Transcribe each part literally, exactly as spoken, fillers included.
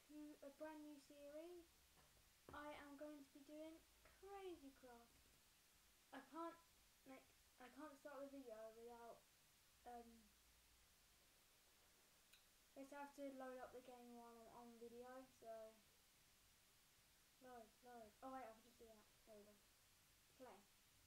to a brand new series. I am going to be doing Crazy Craft. I can't like I can't start the video without um just have to load up the game while I'm on video, so load, load. Oh wait, I can just do that. There we go. Play.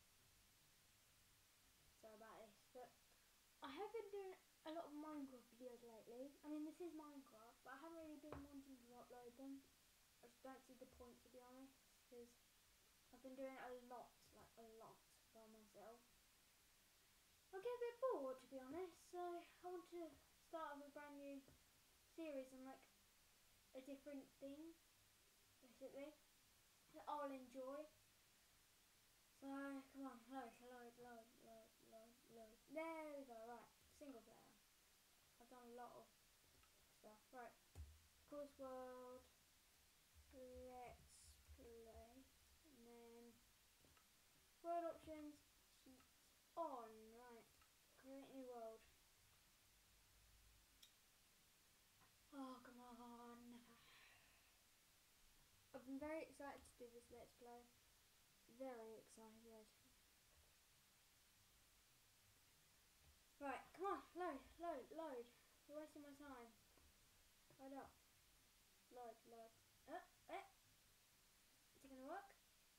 Sorry about this, but I have been doing a lot of Minecraft videos lately. I mean, this is Minecraft, but I haven't really been wanting to upload them. I just don't see the point, to be honest, because I've been doing a lot, like a lot, by myself. I get a bit bored, to be honest, so I want to start with a brand new series and like a different thing, basically, that I'll enjoy. So, come on, load, load, load, load, load, load. There we go, right, single player. I've done a lot of stuff. Right, Course World, let's play, and then world options, heat on, right, create new world. Oh, come on. I've been very excited to do this let's play, very excited. Right, come on, load, load, load. You're wasting my time. Load up. Load, load. Uh, eh. Is it gonna work?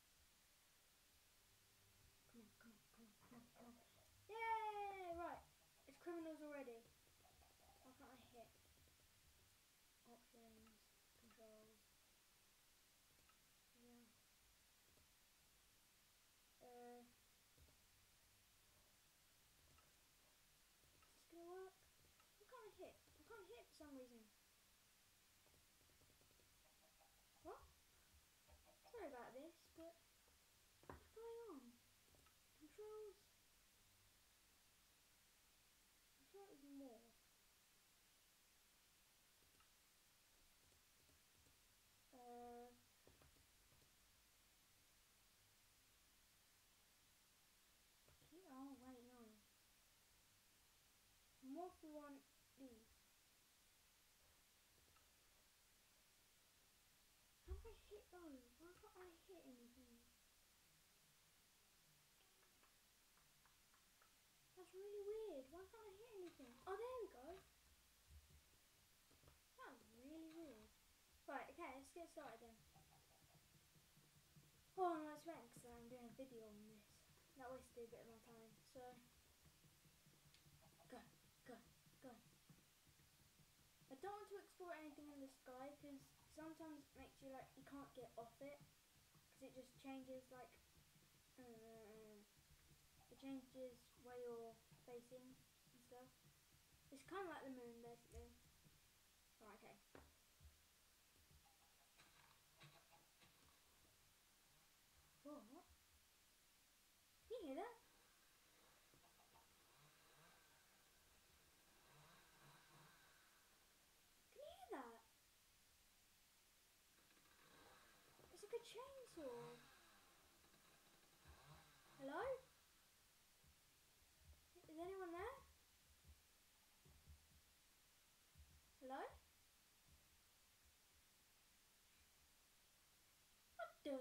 Come on, come on, come on, come on, come on. Yay! Right, it's criminals already. Why can't I hit? Options, controls. Yeah. Uh. Is this gonna work? Why can't I hit? I can't hit for some reason. What? Sorry about this, but what's going on? Controls? I'm sure it was more. Uh, oh wait, no. More if we want these. How do I hit those? Why can't I hit anything? That's really weird. Why can't I hit anything? Oh, there we go. That's really weird. Right, okay, let's get started then. Oh, I'm not sweating because I'm doing a video on this. That wasted a bit of my time, so go, go, go. I don't want to explore anything in the sky because sometimes it makes you like, you can't get off it because it just changes like, uh, it changes where you're facing and stuff. It's kind of like the moon basically. Right, okay. What? Can you hear that? Can you hear that? It's like a chainsaw. Hello? Is anyone there? Hello? What the?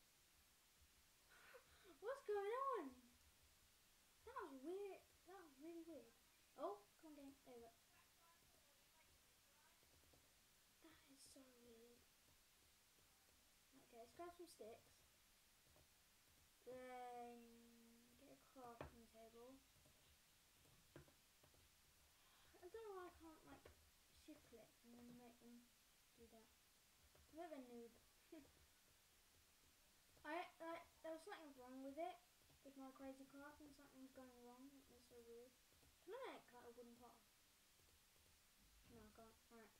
What's going on? That was weird. That was really weird. Oh, come on, game. There we go. That is so weird. Okay, let's grab some sticks. Then get a crafting table. I don't know why I can't like shift click and then make them do that. I'm a bit of a noob. I like there was something wrong with it with my crazy craft and something was going wrong. It was so weird. Can I make like a wooden path? No, I can't. Alright.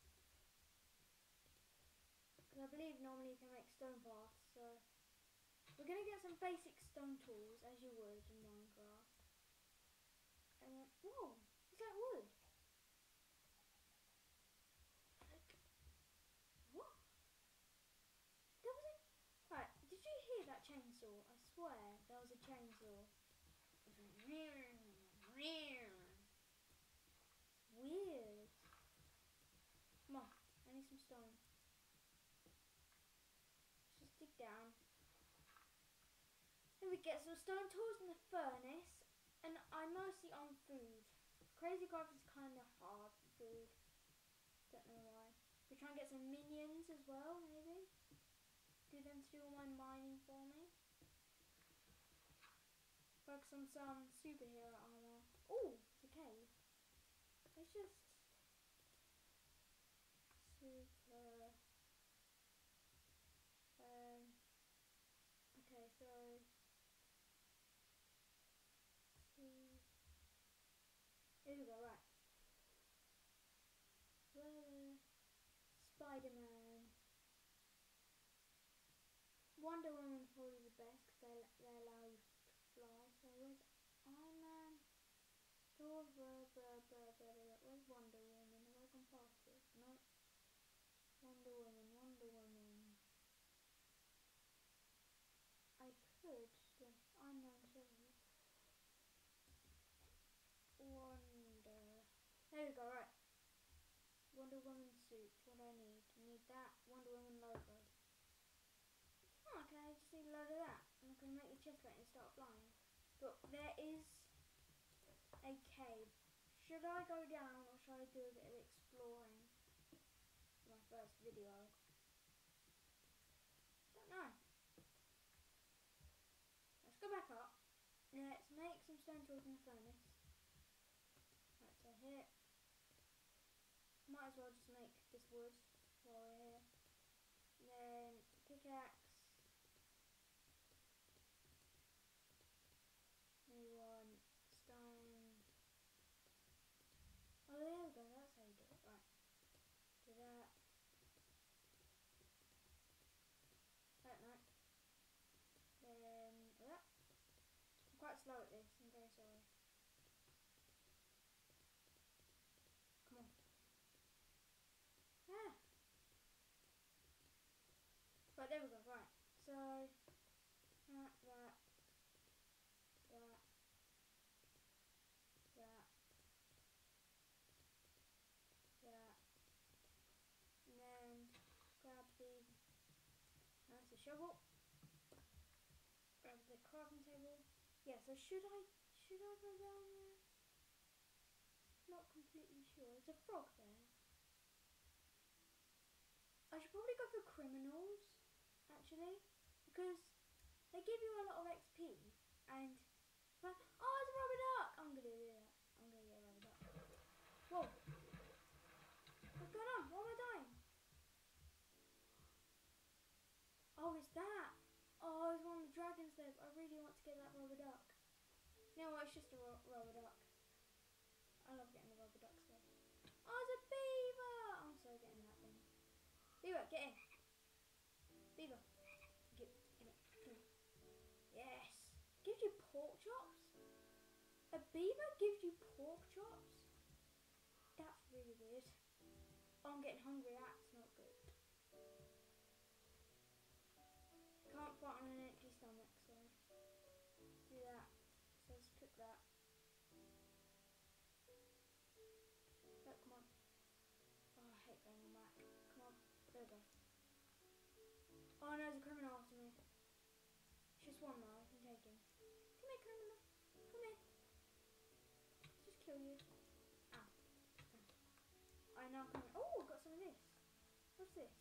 Because I believe normally you can make stone paths, so we're gonna get some basic stone tools as you would in Minecraft. And then, whoa, it's like wood. Like, what? There was a, right, did you hear that chainsaw? I swear there was a chainsaw. It was like, weird. Come on, I need some stone. we get some stone tools in the furnace, and I'm mostly on food. Crazy Craft is kind of hard food. Don't know why. We try and get some minions as well, maybe. Do them to do all my mining for me. Focus on some superhero armor. Oh, it's a cave. Let's just super. Um. Okay, so. See. Here we go. Right. Where? Spider-Man. Wonder Woman's probably the best because they they allow you to fly. So where's Iron Man? Thor, blah, blah, blah, blah, blah. Where's Wonder Woman? Have I gone past it? No. Wonder Woman, Wonder Woman. I could do unknown server. Wonder. There we go, right. Wonder Woman suit. What do I need? I need that Wonder Woman logo. Oh, okay, I just need a load of that. And I can make the chest plate and start flying. But there is a cave. Should I go down or should I do a bit of exploring? My first video. Don't know. Let's go back up. Let's make some stone tools in the furnace. Right, so here. Might as well just make this wood while we're here. Then pickaxe. New one. Stone. Oh, there we go. That's how you do it. Right. Do that. That no. Then that. I'm quite slow at this. I'm very sorry. Come on. Ah. Right, there we go. Right. So that, that, that, that, that, and then grab the. That's a shovel. Grab the crafting table. Yeah. So should I should I go down there? Not completely sure. There's a frog there. I should probably go for criminals, actually, because they give you a lot of X P. And but, oh, it's a rubber duck. I'm gonna do that. I'm gonna get a rubber duck. Whoa! What's going on? Why am I dying? Oh, it's that. Oh, it's one of the dragons there. I really want to get that rubber duck. You know what? It's just a rubber duck. I love getting the rubber ducks though. Oh, it's a beaver! I'm so getting that thing. Beaver, get in. Beaver. Get, get it. Come here. Yes. Gives you pork chops? A beaver gives you pork chops? That's really weird. Oh, I'm getting hungry. That's not good. Can't fight on an empty stomach, so do that. So let's cook that. Oh, come on. Oh, I hate going on Mac. Come on. There we go. Oh no, there's a criminal after me. It's just one though, I can take him. Come here, criminal. Come here. Let's just kill you. Ow. I now come. Oh, I've got some of this. What's this?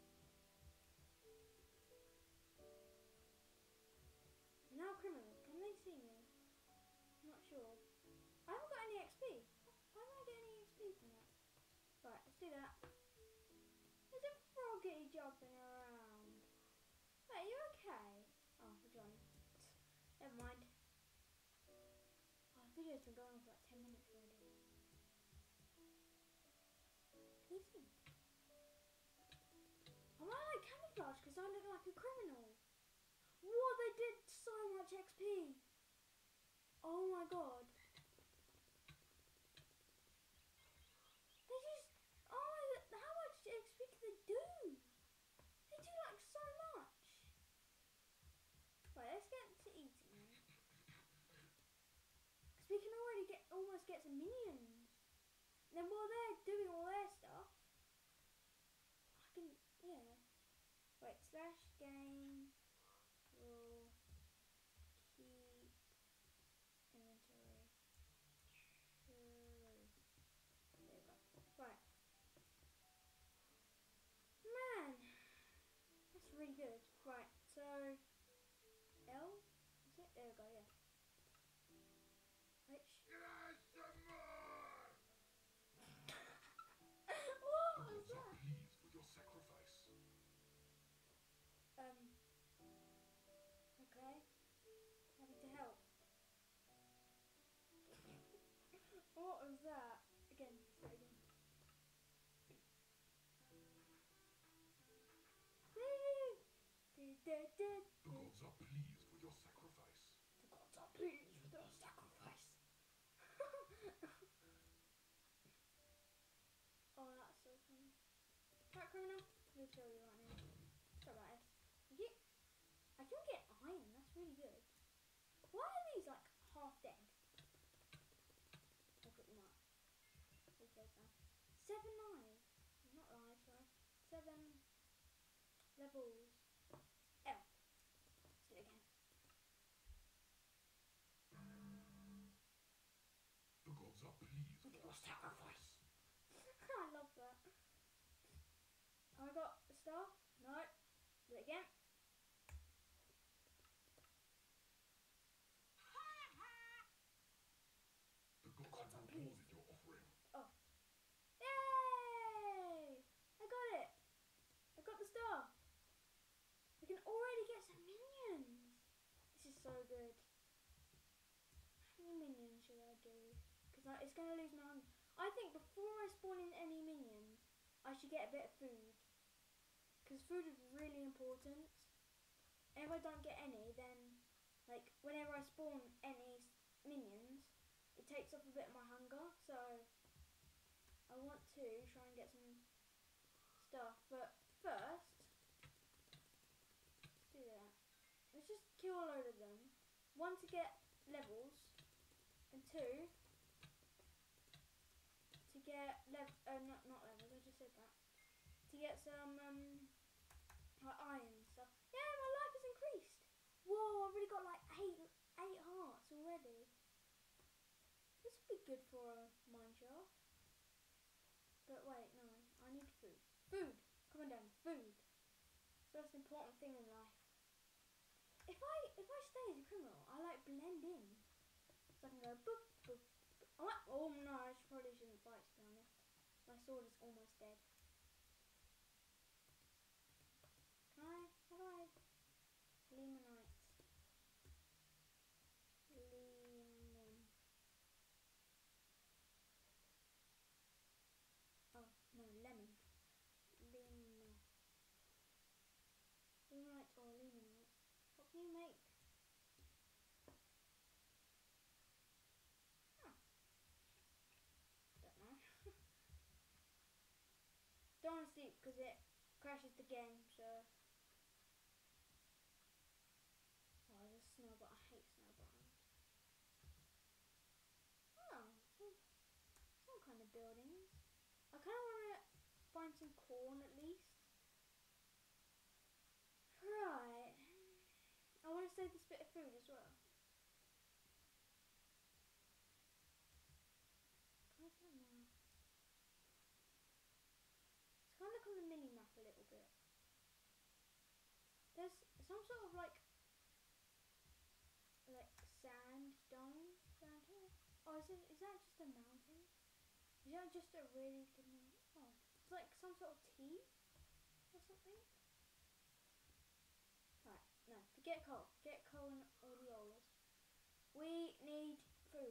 Now criminals, can they see me? I'm not sure. I haven't got any X P. Why don't I get any X P from that? Right, let's do that. There's a froggy jumping around. Wait, are you okay? Oh, we're Johnny. Never mind. Oh, the video's been going on for like ten minutes already. Can you see me? Am I like camouflage because I look like a criminal? What? They did so much X P. Oh my god. They just. Oh my. How much X P can they do? They do like so much. Right, let's get to eating now. Because we can already get almost get some minions. And then while they're doing all their stuff, I can. Yeah. Wait, slash game. Rule. good. Right, so L? Is it? There we go, yeah. H. What The was gods are that? pleased with your sacrifice. Um, okay. Happy to help. What was that? Again, say it again. Woo! The gods are pleased with your sacrifice. The gods are pleased with your sacrifice. Oh, that's so funny. Right, criminal. I'm gonna kill you right now. Sorry about this. Thank you. I can get iron. That's really good. Why are these like half dead? I'll put them up. All face down. Seven lives. Not lives, sorry. Seven levels. L. Let's do it again. The gods are pleased with your sacrifice. I love that. I got a star. No. Do it again. The gods have rewarded your offering. Oh. Yay! I got it. I got the star. We can already get some minions. This is so good. How many minions should I do? Because it's going to lose my hunger. I think before I spawn in any minions, I should get a bit of food. Because food is really important. And if I don't get any, then, like, whenever I spawn any minions, it takes off a bit of my hunger. So, I want to try and get some stuff. But first, let's do that. Let's just kill a load of them. One, to get levels. And two, to get lev uh, not not levels. I just said that. To get some um like iron and stuff. Yeah, my life has increased. Whoa, I've already got like eight eight hearts already. This would be good for a mine shaft. But wait, no, I need food. Food, come on down, food. So that's an important thing in life. If I if I stay as a criminal, I like blend in. So I can go boop boop. Oh, oh no, I probably shouldn't fight, to be honest. My sword is almost dead. Can I? How do I? Lemonite. Lemon. Oh, no, lemon. Lemon. Lemonite or lemonite. What can you make? Huh. Don't know. Don't want to sleep because it crashes the game, so. Oh, there's a snowball. I hate snowballs. Oh, some, some kind of buildings. I kind of want to find some corn at least. Right. I want to save this bit of food as well. Can I do it now? It's kind of like on the mini map a little bit. There's some sort of like like sand dome around here. Oh, is it? Is that just a mountain? Is that just a really good mountain? Oh, it's like some sort of tea or something. Right, no, forget coal. Forget coal and oleolas. We need food.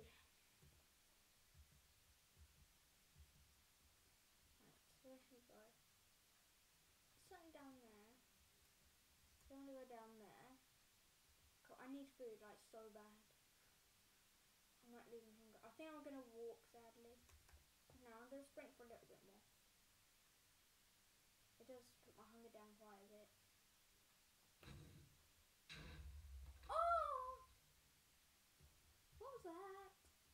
Right, so where should we go? Something down there. So I'm gonna go down there. Cool, I need food like so bad. I'm like losing hunger. I think I'm gonna walk, sadly. No, I'm gonna sprint for a little bit more. It does put my hunger down quite a bit. Oh! What was that?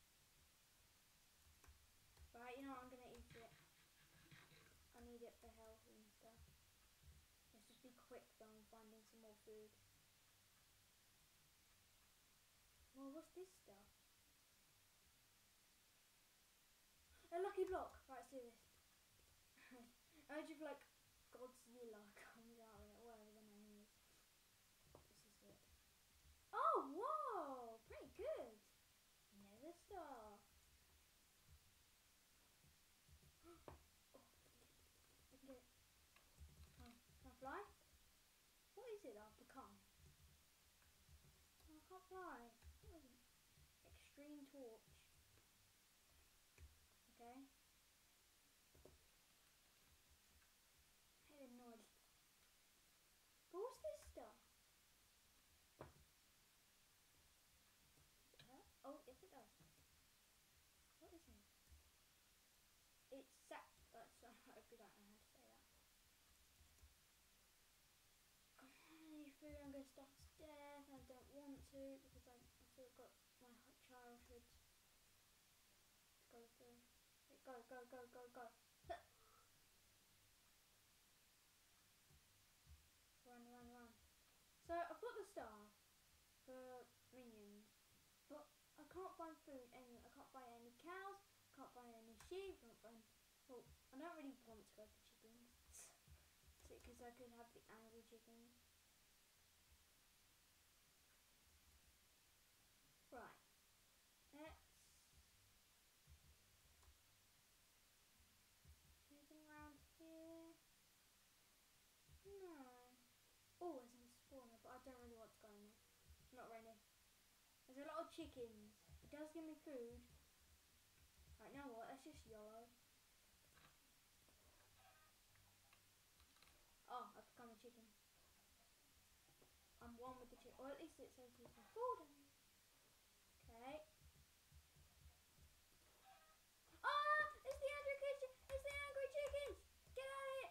Right, you know what, I'm gonna eat it. I need it for health and stuff. Let's just be quick though and finding some more food. Well, what's this stuff? A lucky block! Right, let's do this. Imagine if like Godzilla comes out of it, whatever the name is. star. Oh, I can get it. Can I, can I fly? What is it that I've become? Oh, I can't fly. What is it? Extreme torch. Okay. I hate the noise. But what's this stuff? Does it hurt? Oh, yes it does. What is it? It's sac. Uh, sorry, I hope you don't know how to say that. Come on, I need food. I'm going to starve to death. I don't want to because I, I still got my childhood to go through. Go, go, go, go, go. Run, run, run. So I've got the star for minions, but I can't find food anywhere. I can't find any cows, can't find any sheep, can't find... Well, I don't really want to go for chickens. Because I could have the angry chickens. Right. Let's... Anything around here? No. Oh, there's a spawner, but I don't really want to go in there. Not really. There's a lot of chickens. It does give me food. Right, now what? Let's just YOLO. Oh, I've become a chicken. I'm one with the chicken. Or at least it says there's some food in it. Okay. Ah! It's the angry kitchen! It's the angry chickens! Get at it!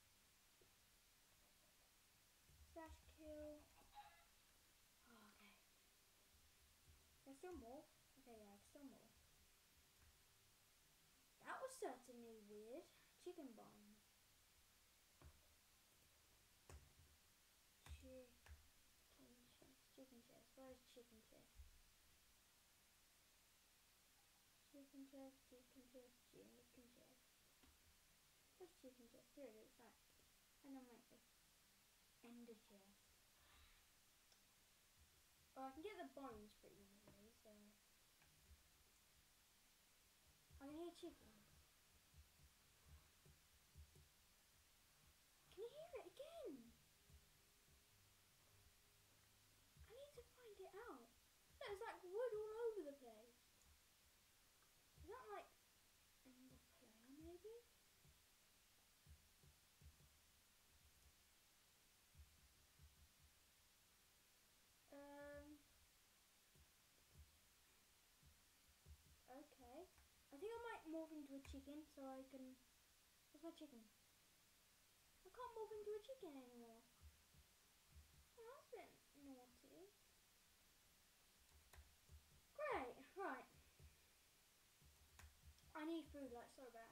Slash kill. Oh, okay. There's still more? Okay, yeah, there's still more. That was certainly weird. Chicken bones. Chicken chest. Chicken chest. Where's chicken chest? Chicken chest, chicken chest, chicken chest. Where's chicken chest? Here it is. Right. And then make this ender chest. Oh, I can get the bones pretty easily, so I can hear chickens. Can you hear it again? I need to find it out. There's like wood all over the place. Is that like ender player maybe? Um. Okay. I think I might morph into a chicken so I can... Where's my chicken? I can't morph into a chicken anymore. Oh, that's a bit naughty. Great, right. I need food like so bad.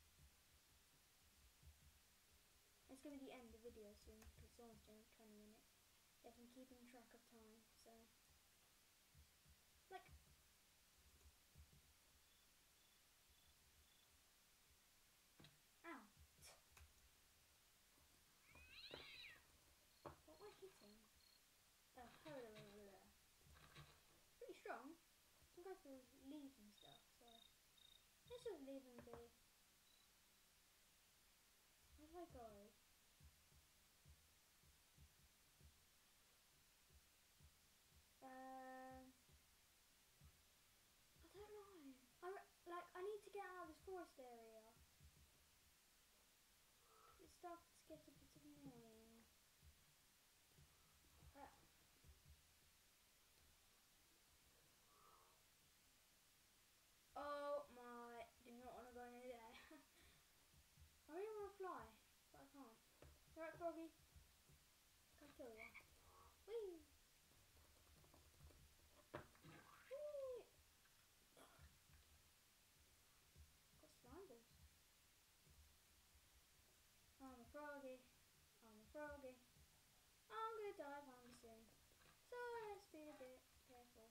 It's going to be the end of the video soon because it's almost doing twenty minutes. Yes, I'm keeping track of time, so... Like... Ow. What am I hitting? Oh, it's pretty strong. It can go through leaves and stuff, so... Let's just leave them be. Where do I go? Um... I don't know. I, like, I need to get out of this forest area. It starts to get a bit annoying. Uh, oh my, do not want to go near there. I really want to fly, but I can't. Alright, Froggy. Can I kill you? Whee! Whee! Got slime balls. I'm a froggy. I'm a froggy. I'm gonna die hungry soon. So let's be a bit careful.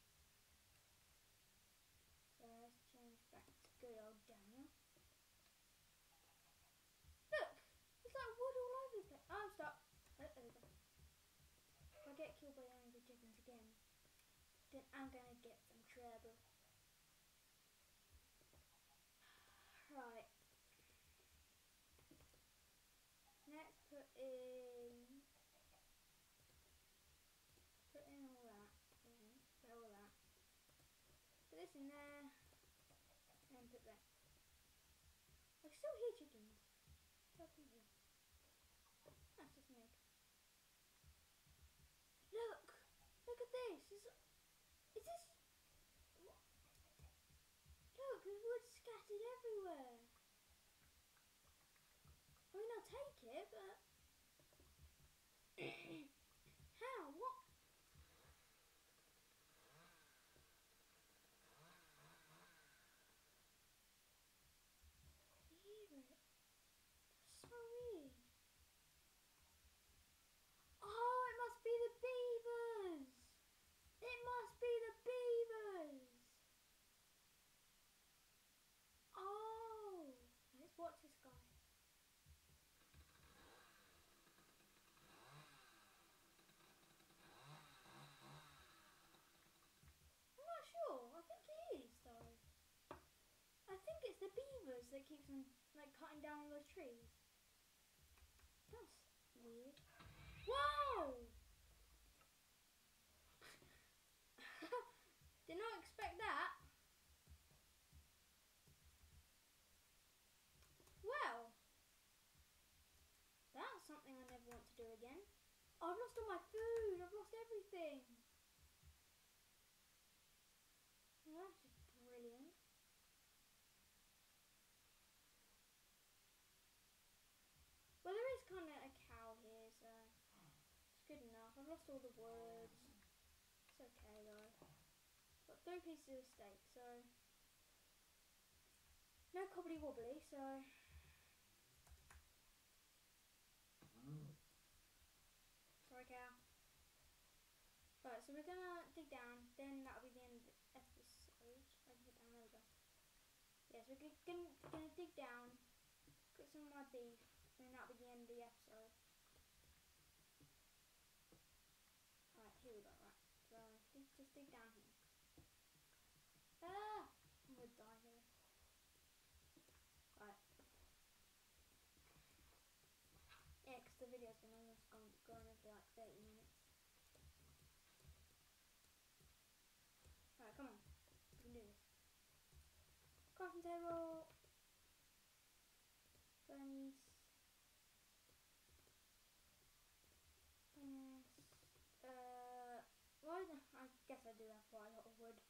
So let's change back to good old Daniel. Look! There's like wood all over the place. Oh, I'm stuck. Oh, there we go. If I get killed by the angry chickens again, then I'm gonna get some trouble. this in there. And then put that. I can still hear chickens. What happened here? That's just an egg. Look! Look at this! Is, is this... What? Look, there's wood scattered everywhere. I mean, I'll take it, but... How? What? Hear it. That's so weird. Oh, it must be the beavers. It must be the beavers. Oh, let's watch this guy. I'm not sure. I think it is though. I think it's the beavers that keeps on like cutting down all those trees. That's weird. Whoa! Did not expect that. Well, that's something I never want to do again. I've lost all my food. I've lost everything. Well, that's just brilliant. Well, there is kind of a cow here, so it's good enough. I've lost all the woods. It's okay though. Got three pieces of steak, so no cobbly wobbly. So sorry, cow. Right, so we're gonna dig down. Then that'll be the end of the episode. I can get down. There we go. Yeah, so we're gonna gonna dig down, cook some of my beef. And then that'll be the end of the episode. Right, here we go, right. So, dig, just dig down here. Ah! I'm gonna die here. Right. Yeah, because the video's been almost gone, going on for like thirty minutes. Right, come on. We can do this. Crafting table. Furnace. Uh, well, I guess I do have quite a lot of wood.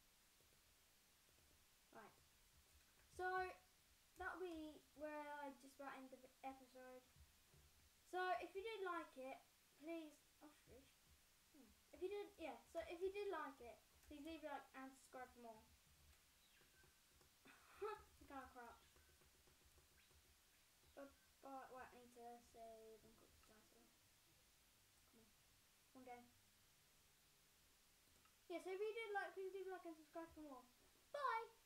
Right, so that'll be where I just about end the episode. So if you did like it, please, oh shush. Hmm. If you did, yeah. So if you did like it, please leave a like and subscribe for more. Some kind of crap. But, but wait, I need to save and cook this guy. So come on. One game. Yeah, so if you did like, please leave a like and subscribe for more. Bye!